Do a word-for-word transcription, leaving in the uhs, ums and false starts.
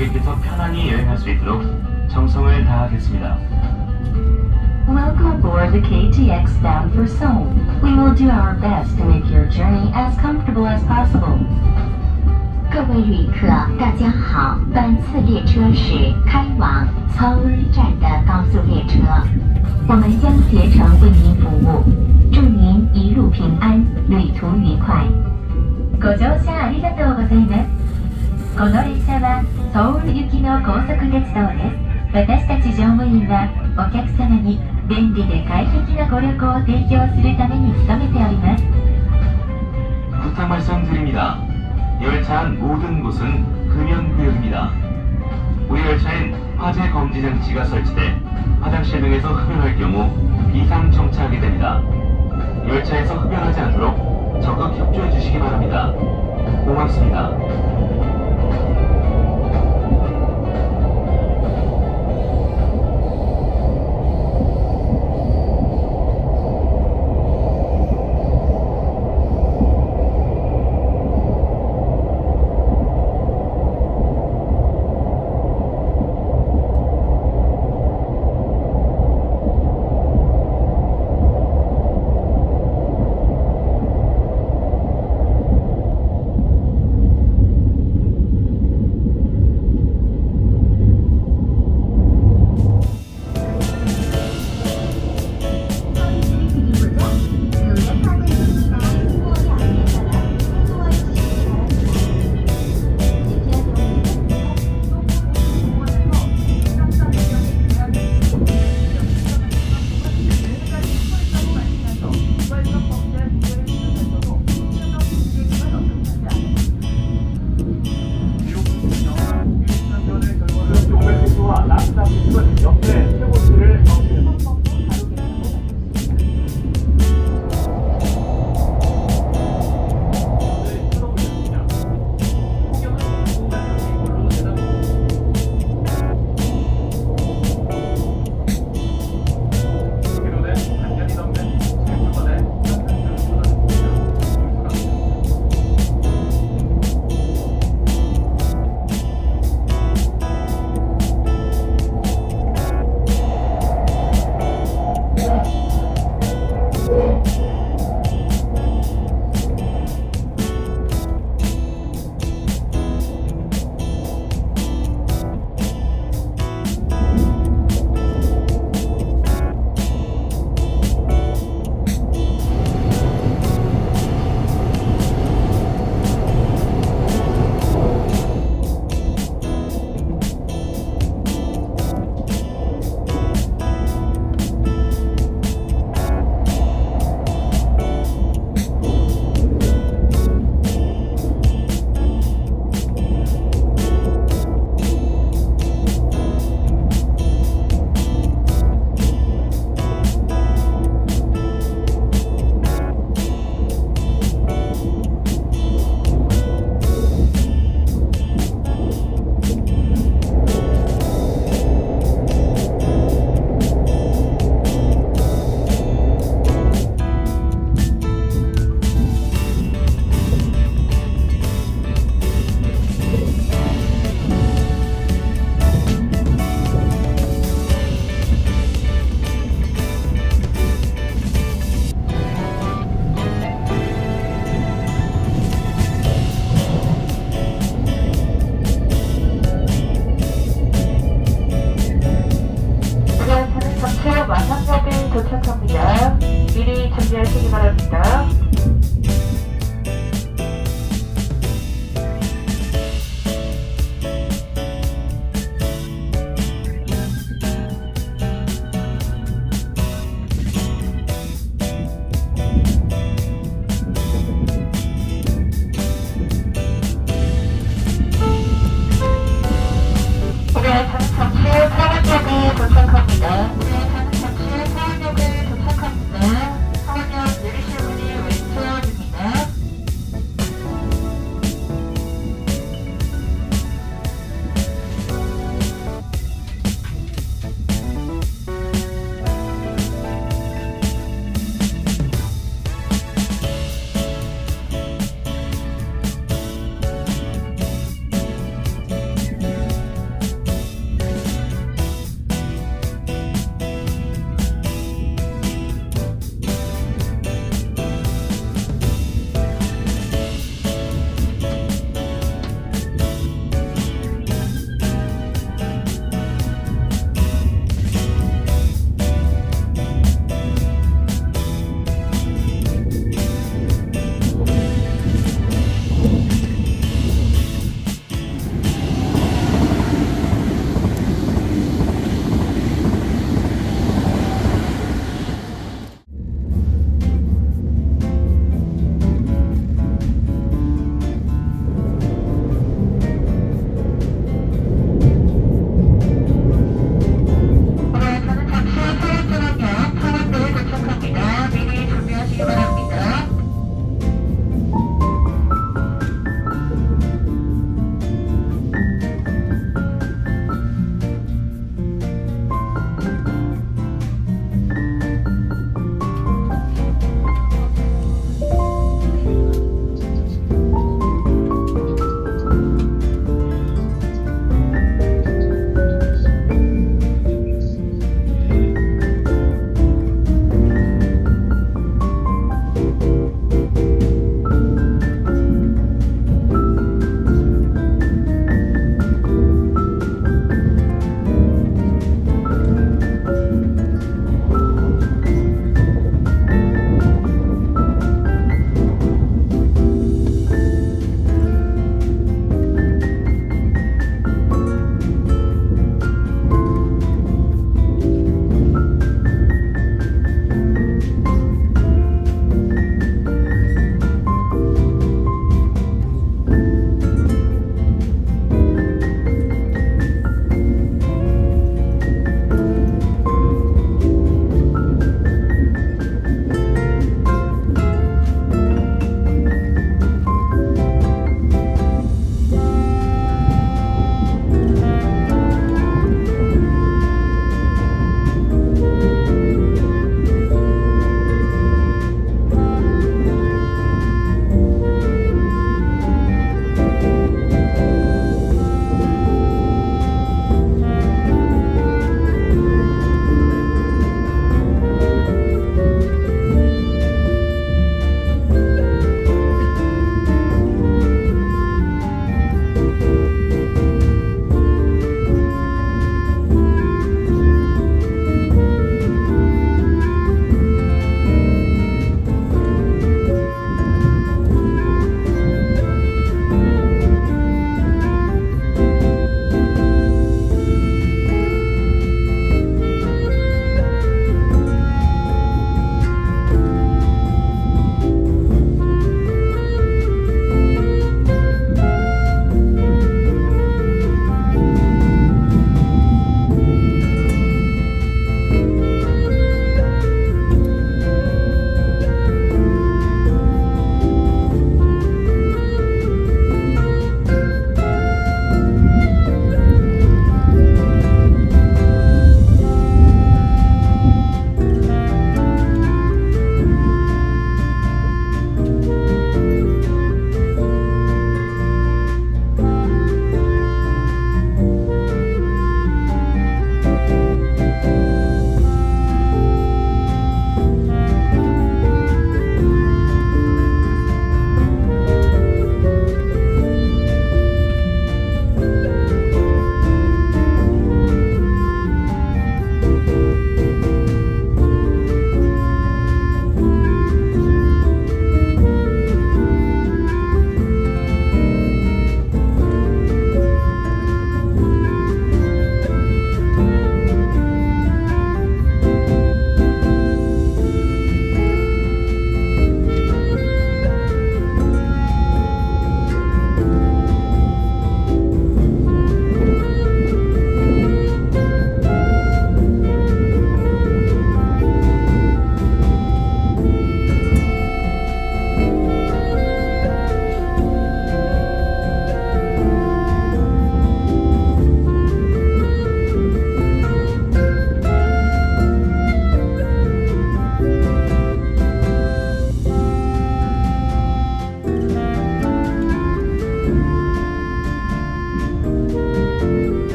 고객께서 편안히 여행할 수 있도록 정성을 다하겠습니다. Welcome aboard the K T X bound for Seoul. We will do our best to make your journey as comfortable as possible. 各位旅客，大家好，本次列车是开往首尔站的高速列车，我们将竭诚为您服务，祝您一路平安，旅途愉快。 ご乗車ありがとうございます。この列車はソウル行きの高速鉄道です。私たち乗務員はお客様に便利で快適なご旅行を提供するために努めております。 부탁 말씀드립니다. 열차 안 모든 곳은 금연구역입니다. 우리 열차엔 화재 검지 장치가 설치돼 화장실 등에서 흡연할 경우 비상 정차하게 됩니다. 열차에서 흡연하지 않도록 적극 협조해 주시기 바랍니다. 고맙습니다.